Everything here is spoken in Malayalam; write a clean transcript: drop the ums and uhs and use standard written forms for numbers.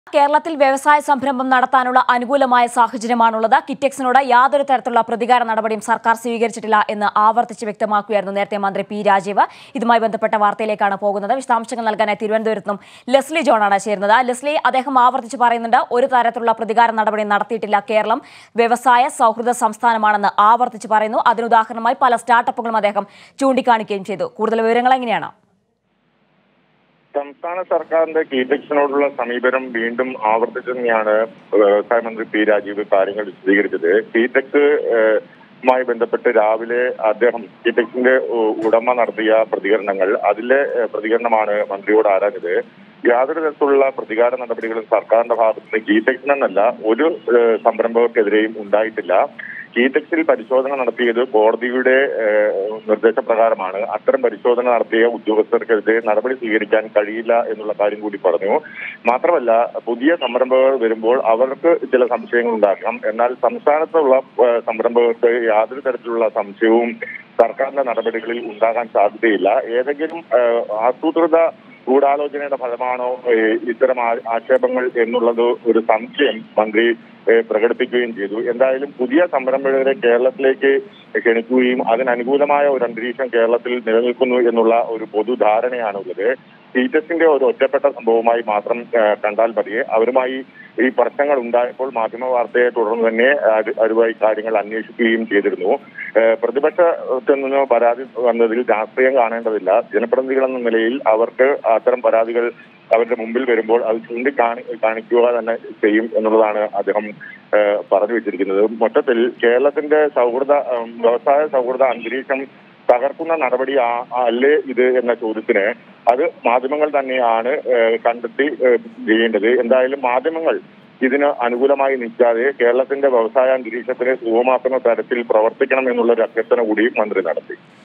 കേരളത്തിൽ വ്യവസായ സംരംഭം നടത്താനുള്ള അനുകൂലമായ സാഹചര്യമാണുള്ളത്. കിറ്റെക്സിനോട് യാതൊരു തരത്തിലുള്ള പ്രതികാര നടപടിയും സർക്കാർ സ്വീകരിച്ചിട്ടില്ല എന്ന് ആവർത്തിച്ച് വ്യക്തമാക്കുകയായിരുന്നു നേരത്തെ മന്ത്രി പി രാജീവ്. ഇതുമായി ബന്ധപ്പെട്ട വാർത്തയിലേക്കാണ് പോകുന്നത്. വിശദാംശങ്ങൾ നൽകാനായി തിരുവനന്തപുരത്തും ലെസ്ലി ജോണാണ് ചേരുന്നത്. ലെസ്ലി, അദ്ദേഹം ആവർത്തിച്ച് പറയുന്നുണ്ട് ഒരു തരത്തിലുള്ള പ്രതികാര നടപടി നടത്തിയിട്ടില്ല. കേരളം വ്യവസായ സൗഹൃദ സംസ്ഥാനമാണെന്ന് ആവർത്തിച്ച് പറയുന്നു. അതിനുദാഹരണമായി പല സ്റ്റാർട്ടപ്പുകളും അദ്ദേഹം ചൂണ്ടിക്കാണിക്കുകയും ചെയ്തു. കൂടുതൽ വിവരങ്ങൾ എങ്ങനെയാണ്? സംസ്ഥാന സർക്കാരിന്റെ കിറ്റെക്സിനോടുള്ള സമീപനം വീണ്ടും ആവർത്തിച്ചു തന്നെയാണ് വ്യവസായ മന്ത്രി പി രാജീവ് കാര്യങ്ങൾ വിശദീകരിച്ചത്. കിറ്റെക്സുമായി ബന്ധപ്പെട്ട് രാവിലെ അദ്ദേഹം കിറ്റെക്സിന്റെ ഉടമ നടത്തിയ പ്രതികരണങ്ങൾ, അതിലെ പ്രതികരണമാണ് മന്ത്രിയോട് ആരാഞ്ഞത്. യാതൊരു തരത്തിലുള്ള പ്രതികാര നടപടികളും സർക്കാരിന്റെ ഭാഗത്ത് നിന്ന് കിറ്റെക്സിനെന്നല്ല ഒരു സംരംഭകർക്കെതിരെയും ഉണ്ടായിട്ടില്ല. കിറ്റെക്സിൽ പരിശോധന നടത്തിയത് കോടതിയുടെ നിർദ്ദേശപ്രകാരമാണ്. അത്തരം പരിശോധന നടത്തിയ ഉദ്യോഗസ്ഥർക്കെതിരെ നടപടി സ്വീകരിക്കാൻ കഴിയില്ല എന്നുള്ള കാര്യം കൂടി പറഞ്ഞു. മാത്രമല്ല, പുതിയ സംരംഭകർ വരുമ്പോൾ അവർക്ക് ചില സംശയങ്ങൾ ഉണ്ടാക്കാം. എന്നാൽ സംസ്ഥാനത്തുള്ള സംരംഭകർക്ക് യാതൊരു തരത്തിലുള്ള സംശയവും സർക്കാരിന്റെ നടപടികളിൽ ഉണ്ടാകാൻ സാധ്യതയില്ല. ഏതെങ്കിലും ആസൂത്രിത ഗൂഢാലോചനയുടെ ഫലമാണോ ഇത്തരം ആക്ഷേപങ്ങൾ എന്നുള്ളത് ഒരു സംശയം മന്ത്രി പ്രകടിപ്പിക്കുകയും ചെയ്തു. എന്തായാലും പുതിയ സംരംഭകരെ കേരളത്തിലേക്ക് ക്ഷണിക്കുകയും അതിനനുകൂലമായ ഒരു അന്തരീക്ഷം കേരളത്തിൽ നിലനിൽക്കുന്നു എന്നുള്ള ഒരു പൊതുധാരണയാണുള്ളത്. കിറ്റെക്സിന്റെ ഒരു ഒറ്റപ്പെട്ട സംഭവമായി മാത്രം കണ്ടാൽ മതിയെ. അവരുമായി ഈ പ്രശ്നങ്ങൾ ഉണ്ടായപ്പോൾ മാധ്യമ വാർത്തയെ തുടർന്ന് തന്നെ അവരുമായി കാര്യങ്ങൾ അന്വേഷിക്കുകയും ചെയ്തിരുന്നു. പ്രതിപക്ഷത്തിൽ നിന്ന് പരാതി വന്നതിൽ രാഷ്ട്രീയം കാണേണ്ടതില്ല. ജനപ്രതിനിധികൾ എന്ന നിലയിൽ അവർക്ക് അത്തരം പരാതികൾ അവരുടെ മുമ്പിൽ വരുമ്പോൾ അത് ചൂണ്ടിക്കാണിക്കുക തന്നെ ചെയ്യും എന്നുള്ളതാണ് അദ്ദേഹം പറഞ്ഞു വെച്ചിരിക്കുന്നത്. മൊത്തത്തിൽ കേരളത്തിന്റെ വ്യവസായ സൗഹൃദ അന്തരീക്ഷം തകർക്കുന്ന നടപടി അല്ലേ ഇത് എന്ന ചോദ്യത്തിന് അത് മാധ്യമങ്ങൾ തന്നെയാണ് കണ്ടെത്തി ചെയ്യേണ്ടത്. എന്തായാലും മാധ്യമങ്ങൾ ഇതിന് അനുകൂലമായി നിൽക്കാതെ കേരളത്തിന്റെ വ്യവസായ അന്തരീക്ഷത്തിന് സുഗമമാക്കുന്ന തരത്തിൽ പ്രവർത്തിക്കണം എന്നുള്ളൊരു അഭ്യർത്ഥന കൂടി മന്ത്രി നടത്തി.